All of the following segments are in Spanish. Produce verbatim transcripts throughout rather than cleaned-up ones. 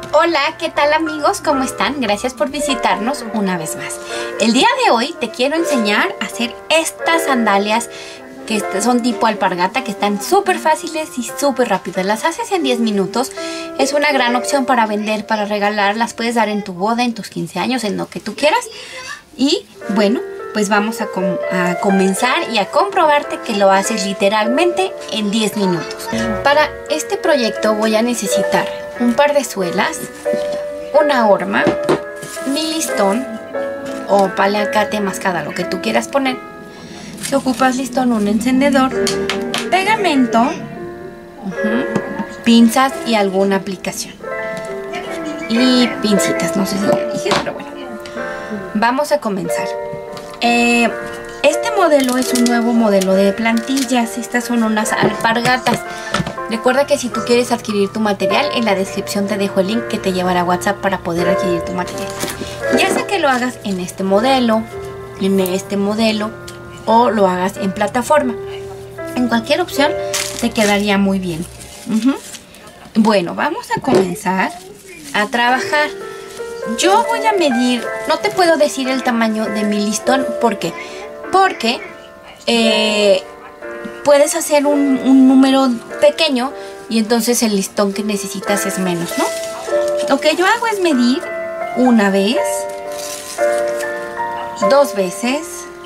Hola, ¿qué tal amigos? ¿Cómo están? Gracias por visitarnos una vez más. El día de hoy te quiero enseñar a hacer estas sandalias que son tipo alpargata, que están súper fáciles y súper rápidas. Las haces en diez minutos. Es una gran opción para vender, para regalar. Las puedes dar en tu boda, en tus quince años, en lo que tú quieras. Y bueno, pues vamos a, com a comenzar y a comprobarte que lo haces literalmente en diez minutos. Para este proyecto voy a necesitar un par de suelas, una horma, mi listón o paliacate mascada, lo que tú quieras poner. Si ocupas listón, un encendedor, pegamento, uh-huh, pinzas y alguna aplicación. Y pincitas, no sé si lo dije, pero bueno. Vamos a comenzar. Eh, este modelo es un nuevo modelo de plantillas. Estas son unas alpargatas. Recuerda que si tú quieres adquirir tu material, en la descripción te dejo el link que te llevará a WhatsApp para poder adquirir tu material. Ya sea que lo hagas en este modelo, en este modelo o lo hagas en plataforma. En cualquier opción te quedaría muy bien. Uh-huh. Bueno, vamos a comenzar a trabajar. Yo voy a medir, no te puedo decir el tamaño de mi listón. ¿Por qué? Porque eh, puedes hacer un, un número pequeño y entonces el listón que necesitas es menos, ¿no? Lo que yo hago es medir una vez, dos veces,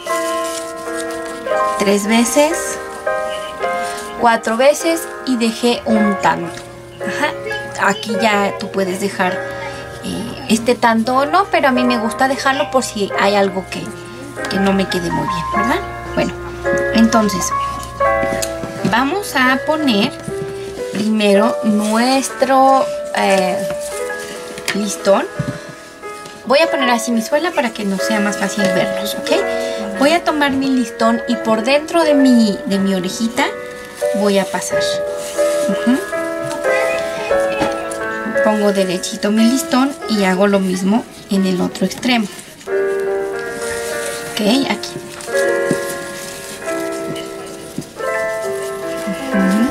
tres veces, cuatro veces y dejé un tanto. Ajá. Aquí ya tú puedes dejar eh, este tanto o no, pero a mí me gusta dejarlo por si hay algo que, que no me quede muy bien, ¿verdad? Bueno, entonces vamos a poner primero nuestro eh, listón. Voy a poner así mi suela para que nos sea más fácil verlos, ¿ok? Voy a tomar mi listón y por dentro de mi, de mi orejita voy a pasar. Uh-huh. Pongo derechito mi listón y hago lo mismo en el otro extremo. Ok, aquí. Uh-huh.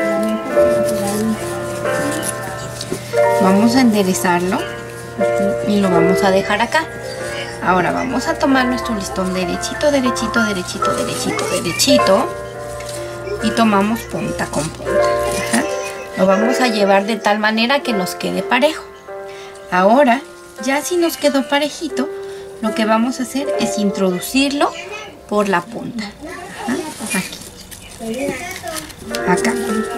Vamos a enderezarlo. Uh-huh. Y lo vamos a dejar acá. Ahora vamos a tomar nuestro listón derechito, derechito, derechito, derechito, derechito. Y tomamos punta con punta. Ajá. Lo vamos a llevar de tal manera que nos quede parejo. Ahora, ya si nos quedó parejito, lo que vamos a hacer es introducirlo por la punta. Ajá. Aquí. Acá.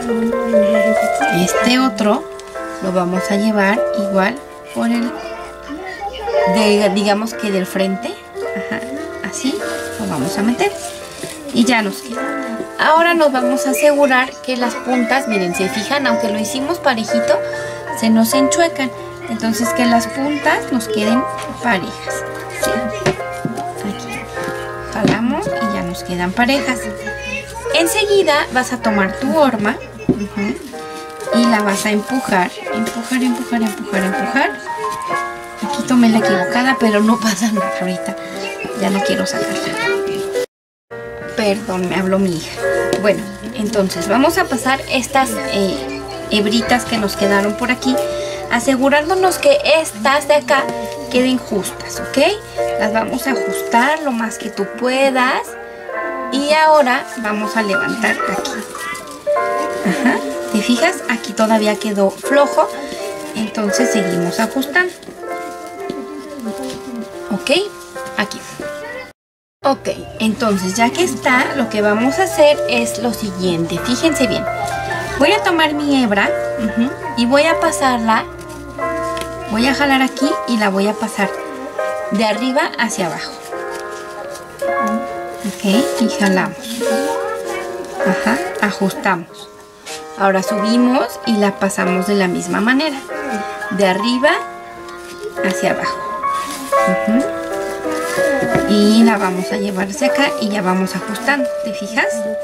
Este otro lo vamos a llevar igual por el, de, digamos que del frente. Ajá. Así lo vamos a meter. Y ya nos queda. Ahora nos vamos a asegurar que las puntas, miren, se fijan, aunque lo hicimos parejito, se nos enchuecan. Entonces que las puntas nos queden parejas. ¿Sí? Aquí. Jalamos y ya nos quedan parejas. Enseguida vas a tomar tu horma, uh-huh, y la vas a empujar. Empujar, empujar, empujar, empujar. Aquí tomé la equivocada, pero no pasa nada ahorita. Ya no quiero sacarla. Perdón, me habló mi hija. Bueno, entonces vamos a pasar estas eh, hebritas que nos quedaron por aquí, asegurándonos que estas de acá queden justas, ¿ok? Las vamos a ajustar lo más que tú puedas. Y ahora vamos a levantar aquí. Ajá. ¿Te fijas? Aquí todavía quedó flojo. Entonces seguimos ajustando. ¿Ok? Aquí. Ok, entonces ya que está, lo que vamos a hacer es lo siguiente. Fíjense bien. Voy a tomar mi hebra, uh-huh, y voy a pasarla. Voy a jalar aquí y la voy a pasar de arriba hacia abajo. Ok, y jalamos. Ajá, ajustamos. Ahora subimos y la pasamos de la misma manera. De arriba hacia abajo. Uh-huh. Y la vamos a llevar hacia acá y ya vamos ajustando. ¿Te fijas?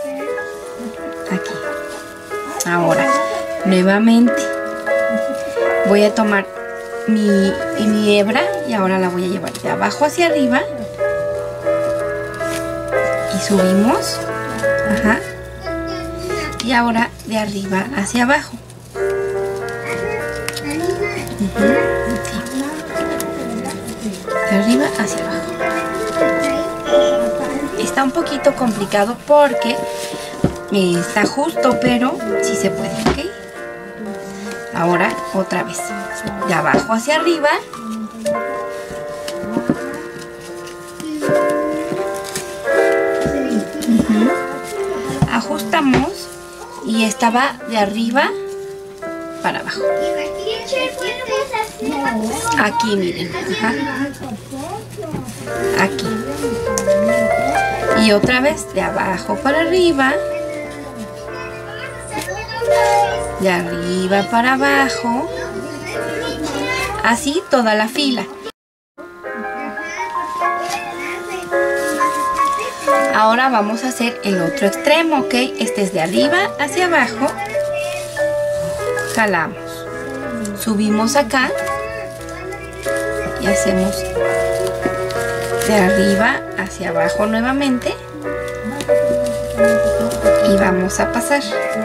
Aquí. Ahora, nuevamente voy a tomar mi, mi hebra y ahora la voy a llevar de abajo hacia arriba. Y subimos. Ajá. Y ahora de arriba hacia abajo. Uh-huh. Sí. De arriba hacia abajo. Está un poquito complicado porque eh, está justo, pero sí se puede, ¿ok? Ahora otra vez. De abajo hacia arriba. Uh-huh. Ajustamos y esta va de arriba para abajo. Aquí, miren. Ajá. Aquí. Y otra vez de abajo para arriba. De arriba para abajo. Así toda la fila. Ahora vamos a hacer el otro extremo, ¿ok? Este es de arriba hacia abajo. Jalamos. Subimos acá. Y hacemos de arriba hacia abajo nuevamente. Y vamos a pasar.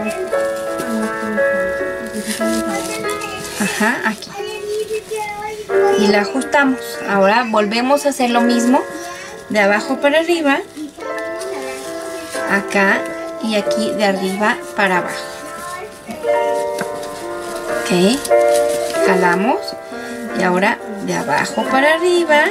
Ajá, aquí. Y la ajustamos. Ahora volvemos a hacer lo mismo. De abajo para arriba. Acá y aquí de arriba para abajo. Ok. Jalamos. Y ahora de abajo para arriba.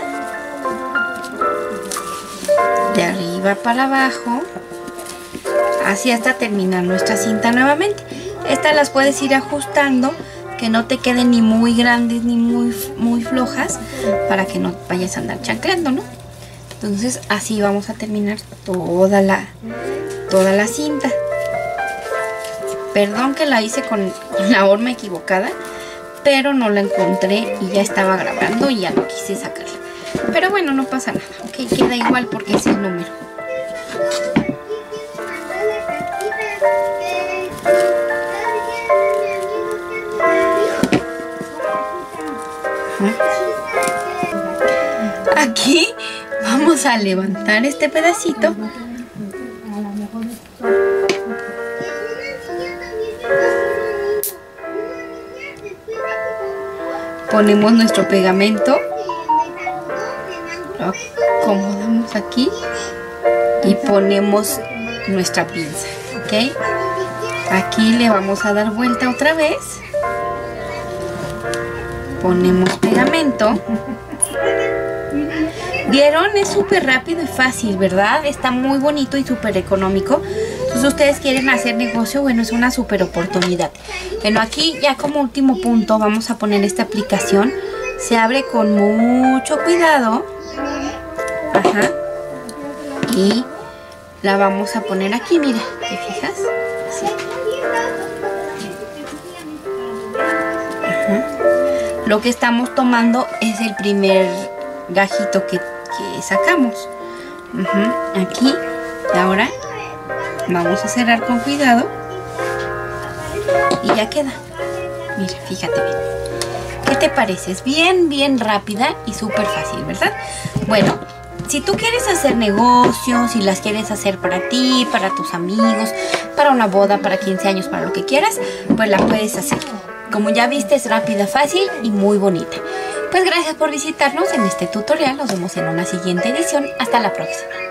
De arriba para abajo. Así hasta terminar nuestra cinta nuevamente. Estas las puedes ir ajustando, que no te queden ni muy grandes ni muy, muy flojas, para que no vayas a andar chancleando, ¿no? Entonces así vamos a terminar toda la, toda la cinta. Perdón que la hice con, con la horma equivocada, pero no la encontré y ya estaba grabando y ya no quise sacarla. Pero bueno, no pasa nada, ok, queda igual porque es el número. Aquí vamos a levantar este pedacito. Ponemos nuestro pegamento. Lo acomodamos aquí. Y ponemos nuestra pinza. ¿Ok? Aquí le vamos a dar vuelta otra vez. Ponemos pegamento. ¿Vieron? Es súper rápido y fácil, ¿verdad? Está muy bonito y súper económico. Entonces ustedes quieren hacer negocio, bueno, es una súper oportunidad. Bueno, aquí ya como último punto vamos a poner esta aplicación. Se abre con mucho cuidado. Ajá. Y la vamos a poner aquí, mira, ¿te fijas? Así. Ajá. Lo que estamos tomando es el primer gajito que, que sacamos. Uh-huh. Aquí. Y ahora vamos a cerrar con cuidado. Y ya queda. Mira, fíjate bien. ¿Qué te parece? Es bien, bien rápida y súper fácil, ¿verdad? Bueno, si tú quieres hacer negocios, si las quieres hacer para ti, para tus amigos, para una boda, para quince años, para lo que quieras, pues la puedes hacer. Como ya viste, es rápida, fácil y muy bonita. Pues gracias por visitarnos en este tutorial. Nos vemos en una siguiente edición. Hasta la próxima.